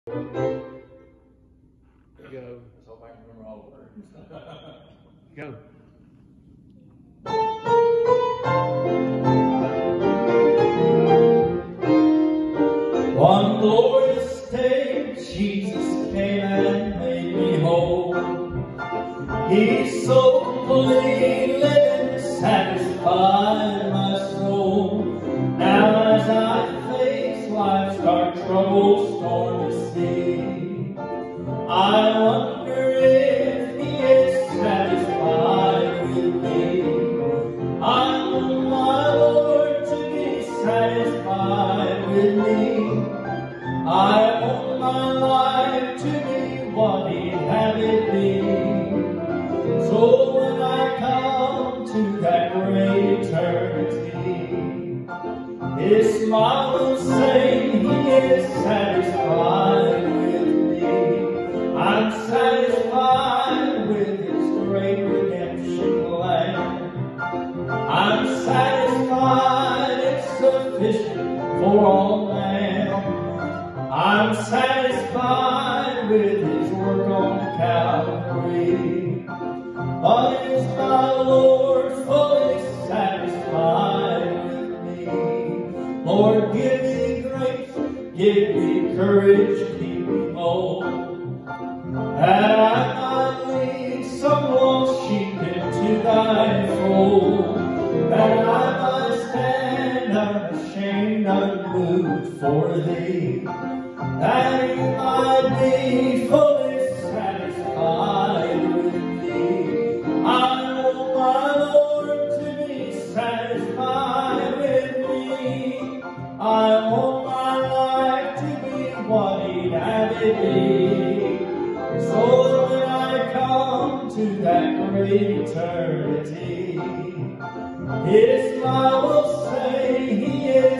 Go. Let's hope I can remember all the words. Go. One glorious day, Jesus came and made me whole. He so completely lived and satisfied my soul. Now as I face life's dark, troubled, stormy sea, I wonder if He is satisfied with me. I want my Lord to be satisfied with me. I want my life to be what He'd have it be. So when I come to that great eternity, His smile will say He is satisfied with me. I'm satisfied with His great redemption plan. I'm satisfied it's sufficient for all man. I'm satisfied with His work on Calvary. But is my Lord fully satisfied with me? Lord, give me grace, give me courage, keep me bold, that I might lead some lost sheep into Thy fold, that I might stand unashamed, unmoved for Thee, that He might be fully satisfied with me. I want my Lord to be satisfied with me. I want my life to be what He'd have it be. So when I come to that great eternity, His smile will say He is